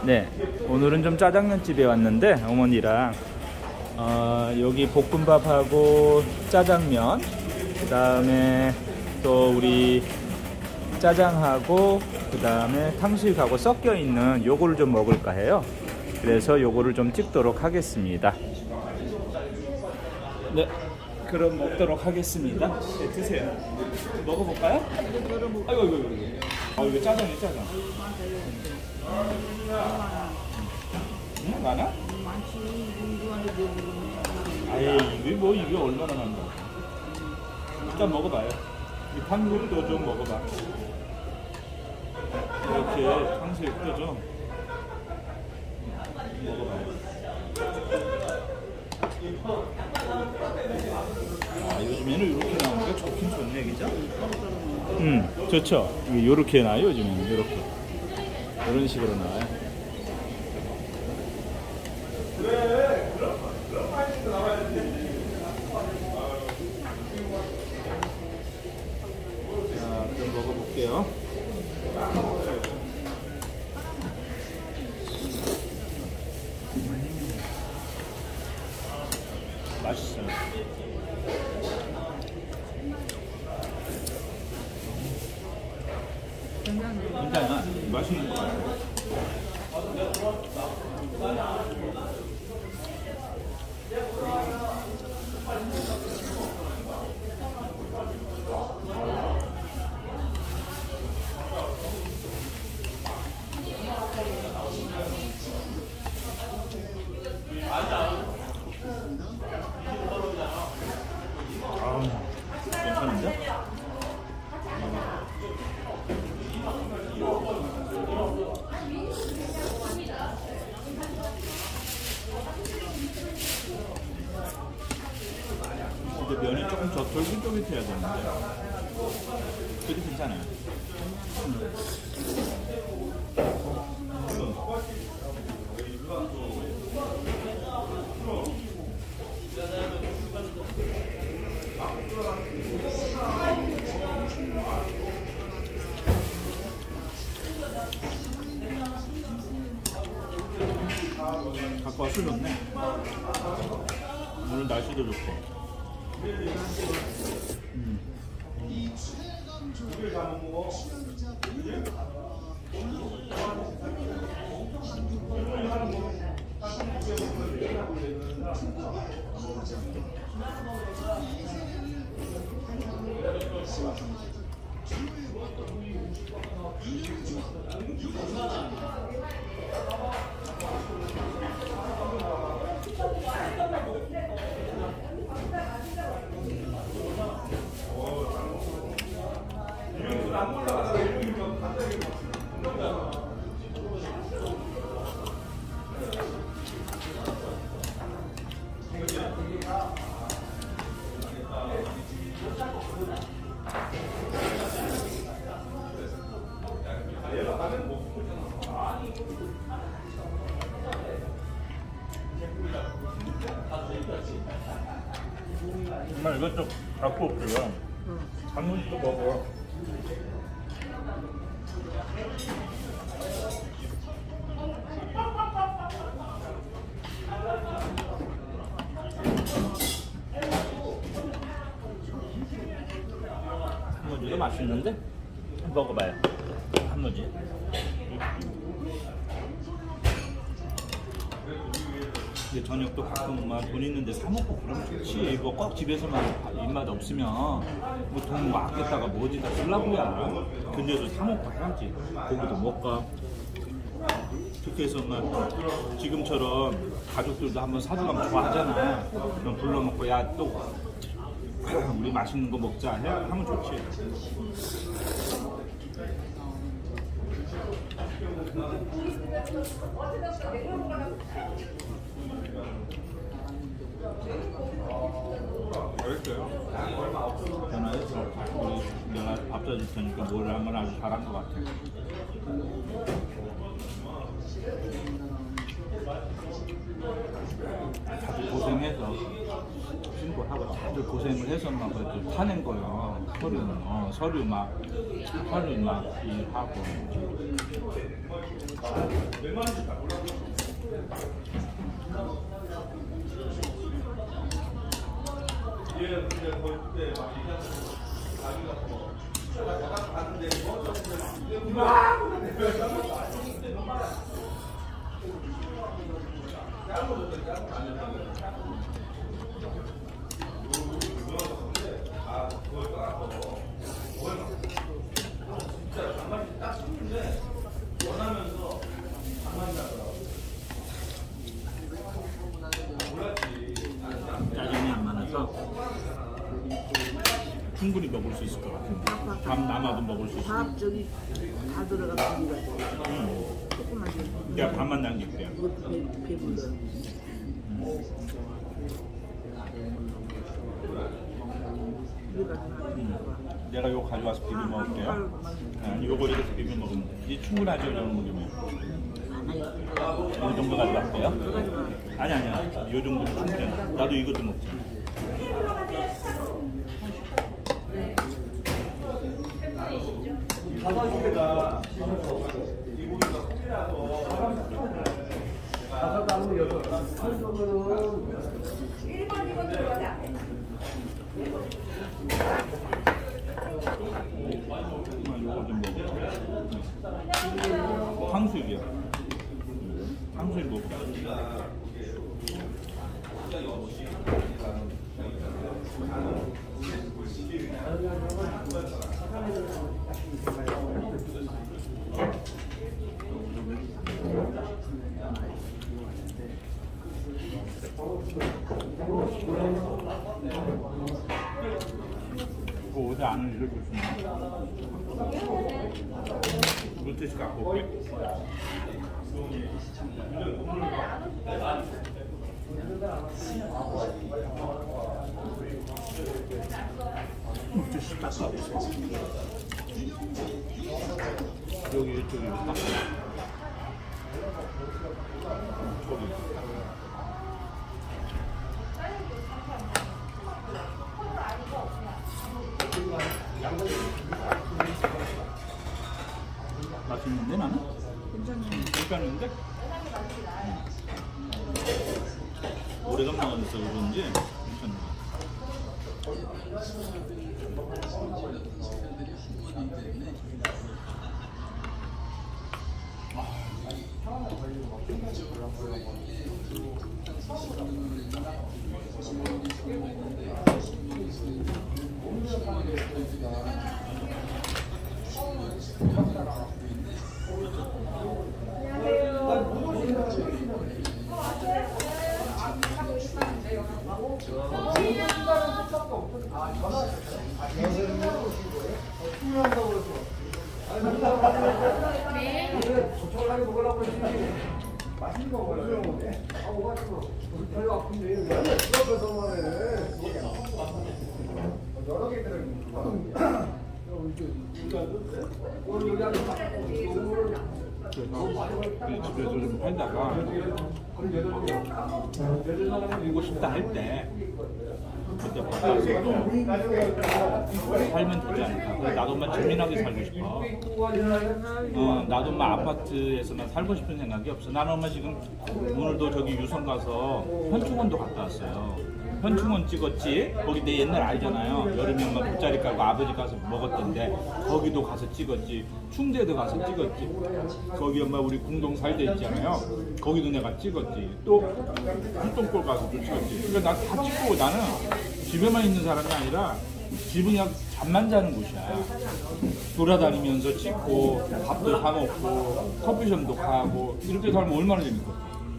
네, 오늘은 좀 짜장면 집에 왔는데 어머니랑 여기 볶음밥하고 짜장면, 그 다음에 또 우리 짜장하고 그 다음에 탕수육하고 섞여 있는 요거를 좀 먹을까 해요. 그래서 요거를 좀 찍도록 하겠습니다. 네, 그럼 먹도록 하겠습니다. 네, 드세요. 먹어볼까요? 아이고. 이거 짜장이에요, 짜장. 응? 많아? 아이, 이게 얼마나 많다. 일단 먹어봐요. 이 탕수육도 좀 먹어봐. 이렇게 탕수육도 좀 먹어봐요. 요즘에는 이렇게 나오는 게 좋긴 좋네, 그죠? 좋죠. 이렇게 나와요, 요즘에는. 이렇게. 이런 식으로 나와요. 자, 그럼 먹어볼게요. 맛있어요. 괜찮아. 맛있는 것 같아요. 괜찮은데? 근데 면이 조금 더 쫄깃쫄깃해야 되는데 그래도 괜찮아요. 갖고 와서 좋네. 오늘 날씨도 좋고. 정말 이것저것 갖고 올게요. 단무지도 먹어. 단무지도 맛있는데? 먹어봐요. 단무지. 이제 저녁도 가끔 막 돈 있는데 사 먹고 그러면 좋지. 뭐 꼭 집에서만 입맛 없으면 뭐 돈 아꼈다가 뭐 어디다 쓰려고야. 근데도 사 먹고 해야지. 고기도 먹고. 그렇게 해서 막 지금처럼 가족들도 한번 사주가면 좋아하잖아. 그럼 불러먹고 야 또 우리 맛있는 거 먹자 하면 좋지. 맛있어요. 전화해서 내가 밥 사줄 테니까 뭘 하면 아주 잘한 것 같아. 다들 고생해서 신고하고 다들 고생을 해서 막 그래도 파낸 거예요. 서류 막 일하고. 짜장이 안 많아서 충분히 먹을 수 있을 것 같은데 밥 남아도 먹을 수 있을 것 같아. 밥 저기 다 들어가 고기가 조금만 더. 내가 밥만 남길게요. 배불러. 내가 이거 가져와서 비벼 먹을게요. 이거 이렇게 비벼 먹으면 돼. 이 충분하죠, 이 정도면. 이 정도 가져갈게요. 아니야. 이 정도면 충분해. 나도 이것도 먹자. 탕수육이야. 탕수육 먹자. 이거 어디 안을 이렇게 주면 물티슈 갖고 올게. 물티슈 닦아. 여기 이쪽에 닦아. 저기. 맛있는데 나는? 괜찮은데? 오래간만에 먹어서 그런지 괜찮네. 집에서 좀 팔다가 먹고 싶다 할 때 그때 바꿔서 살면 되지 않을까. 그래서 나도 엄마 재미나게 살고 싶어. 나도 엄마 아파트에서만 살고 싶은 생각이 없어. 나는 엄마 지금 오늘도 저기 유성 가서 현충원도 갔다 왔어요. 현충원 찍었지. 거기 내 옛날 알잖아요. 여름에 엄마 돗자리 깔고 아버지 가서 먹었던데 거기도 가서 찍었지. 충대도 가서 찍었지. 거기 엄마 우리 궁동 살대 있잖아요. 거기도 내가 찍었지. 또 한동골 가서도 찍었지. 그러니까 나 다 찍고 나는 집에만 있는 사람이 아니라 집은 그냥 잠만 자는 곳이야. 돌아다니면서 찍고 밥도 사 먹고 커피숍도 가고 이렇게 살면 얼마나 재밌겠어.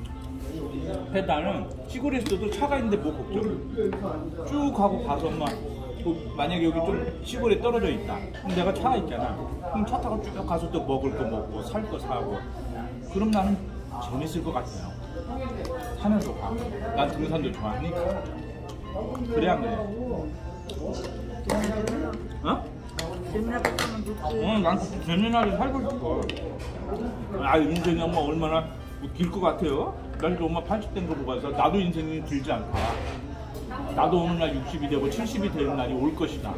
나는 시골에서도 차가 있는데 뭐 걱정? 쭉 하고 가서 엄마 뭐 만약에 여기 좀 시골에 떨어져 있다. 그럼 내가 차가 있잖아. 그럼 차 타고 쭉 가서 또 먹을 거 먹고 살 거 사고. 그럼 나는 재밌을 것 같아요. 하면서 가. 난 등산도 좋아하니까. 그래 안 그래? 어? 재미나게 살면 좋지. 난 재미나게 살고 싶어. 인생이 엄마 얼마나 길 것 같아요? 난 엄마 80된 거 보고 와서 나도 인생이 길지 않다. 나도 어느 날 60이 되고 70이 되는 날이 올 것이다.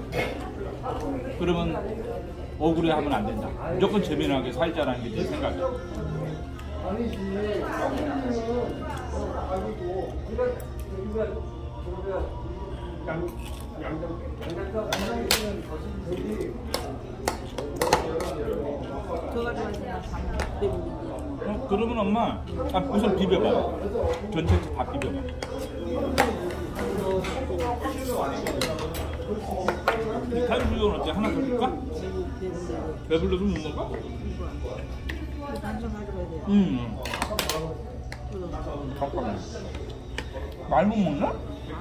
그러면 억울해하면 안 된다. 무조건 재미나게 살자라는 게 내 생각이야. 아니지. 성분은 아니고 그냥 우리가 양장면 저기 저 가지고 그냥 가면 배부르지. 그러면 엄마 우선 비벼봐. 전체 다 비벼봐. 칼국수는 어때? 하나 더 줄까? 배불러서 못 먹어? 단순 가져가야 돼. 잠깐만. 많이 못 먹나?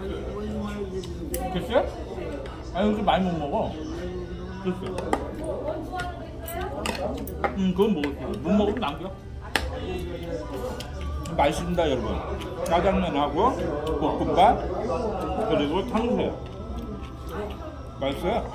글쎄? 아니 요즘 많이 못 먹어. 글쎄. 그건 먹을게. 못 먹으면 남겨. 맛있습니다 여러분. 짜장면하고 볶음밥 그리고 탕수육. 맛있어요?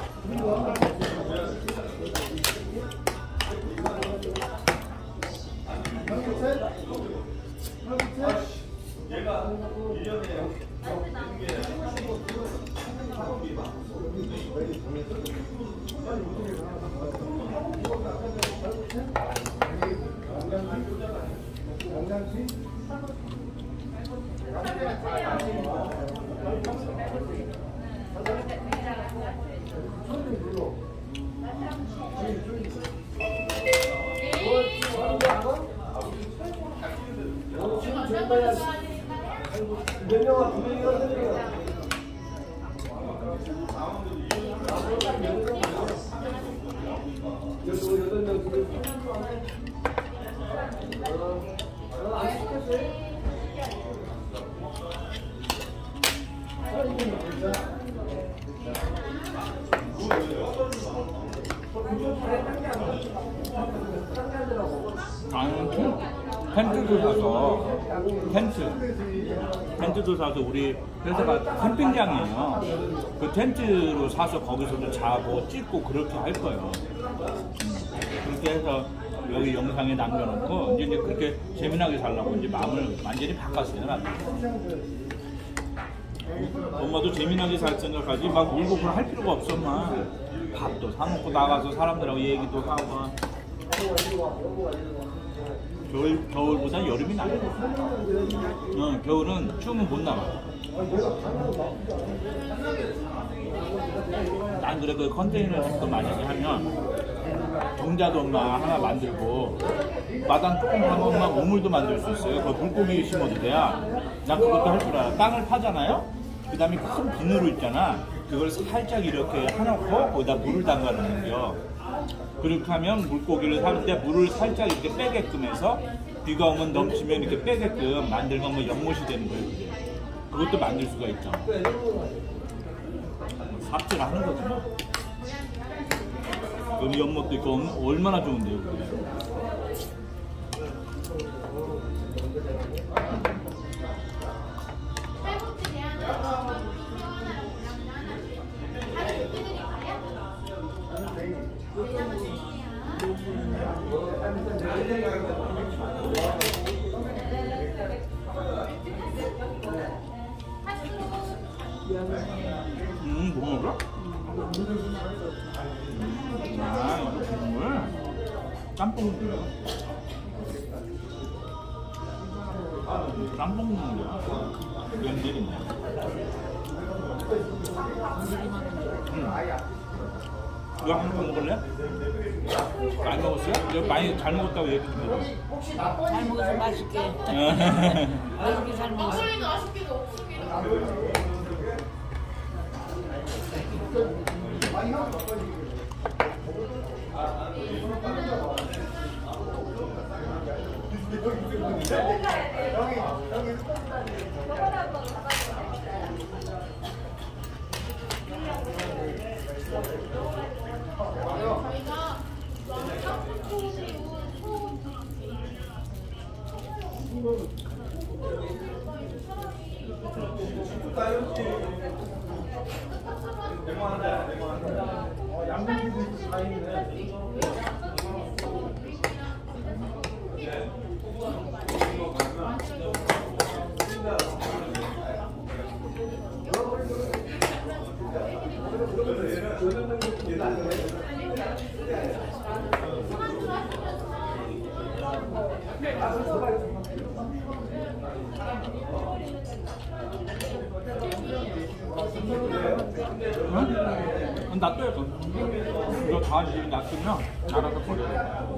텐트도 사서 우리 회사가 캠핑장이에요. 그 텐트로 사서 거기서도 자고 찍고 그렇게 할 거예요. 그렇게 해서 여기 영상에 남겨놓고 이제 그렇게 재미나게 살라고 이제 마음을 완전히 바꿨어요. 나도. 엄마도 재미나게 살 생각하지 막 울고 그걸 할 필요가 없어. 엄마 밥도 사 먹고 나가서 사람들하고 얘기도 하고. 겨울보다 여름이 나아요. 겨울은 추우면 못 나와. 난 그래 그 컨테이너 집도 만약에 하면 종자도 엄마 하나 만들고 마당 조금 하면 우물도 만들 수 있어요. 그 물고기 심어도 돼야. 나 그것도 할 줄 알아. 땅을 파잖아요. 그 다음에 큰 비누로 있잖아. 그걸 살짝 이렇게 해놓고 거기다 물을 담가 놓는 거. 그렇게 하면 물고기를 살 때 물을 살짝 이렇게 빼게끔 해서 비가 오면 넘치면 이렇게 빼게끔 만들면 뭐 연못이 되는 거예요. 그게. 그것도 만들 수가 있죠. 삽질 하는 거지. 여기 연못도 있고 얼마나 좋은데요. 그게. 뭐 먹어? 이거 국물? 짬뽕 국물이야. 짬뽕 국물이야. 웬일이냐? 이거 한 번 먹을래? 많이 먹었어요? 이거 많이 잘 먹었다고 얘기 좀 해줘. 잘 먹어서 맛있게. 맛있게 잘 먹었어. 응? 놔둬요. 이거 다 놔두면 알아서 버려요.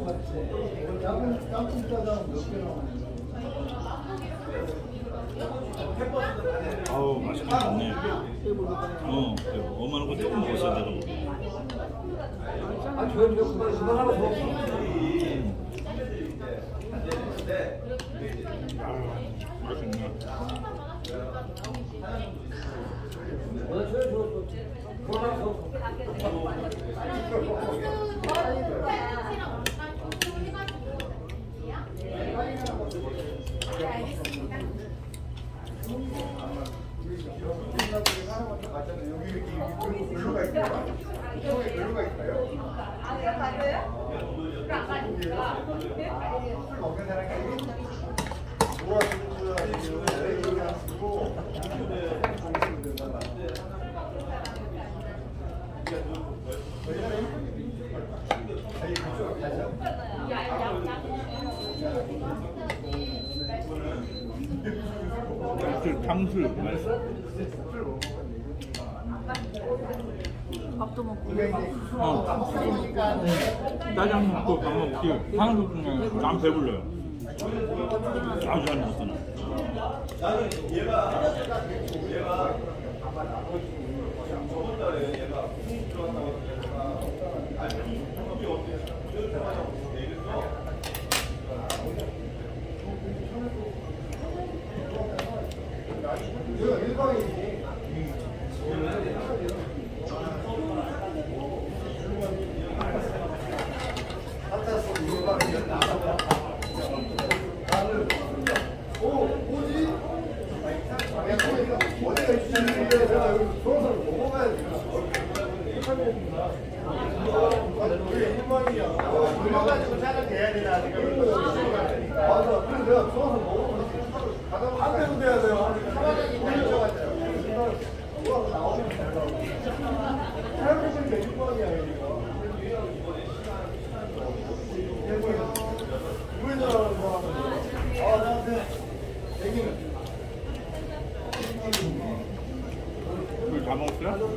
아우 맛있게 먹네. 엄마는 거 조금 먹었어야 되는 거. 맛있네. 탕수육 맛있어. 밥도 먹고. 짜장 먹고 밥 먹지. 탕수육 중에 난 배불러요. 아주 잘 먹었어. 물 다 먹었어요?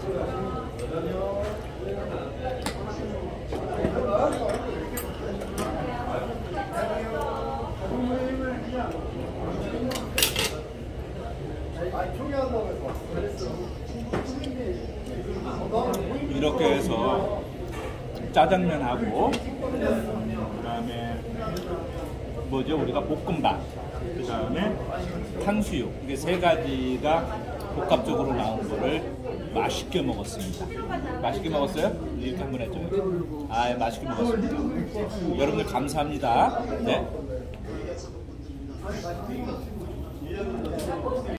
이렇게 해서 짜장면하고 그다음에 뭐죠? 우리가 볶음밥, 그다음에 탕수육, 이게 세 가지가 복합적으로 나온 거를 맛있게 먹었습니다. 맛있게 먹었어요? 이렇게 한번 해줘요. 아, 맛있게 먹었습니다. 여러분들 감사합니다. 네.